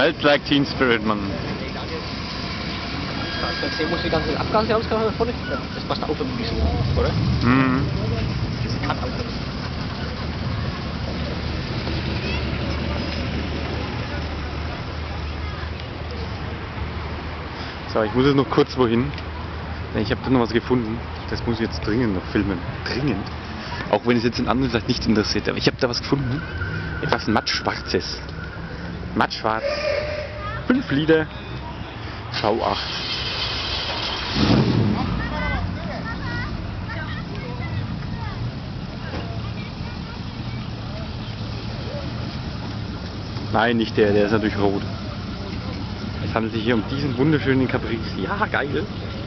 Smells like Teen Spirit, Mann. Jetzt muss die ganze Abgase auskommen vorne. Das passt auch ein bisschen, oder? Mhm. Das kann alles. So, ich muss jetzt noch kurz wohin. Ich habe da noch was gefunden. Das muss ich jetzt dringend noch filmen. Dringend. Auch wenn es jetzt den anderen vielleicht nicht interessiert. Aber ich habe da was gefunden. Etwas mattschwarzes. Mattschwarz. 5 Lieder. V8. Nein, nicht der ist natürlich rot. Es handelt sich hier um diesen wunderschönen Caprice. Ja, geil.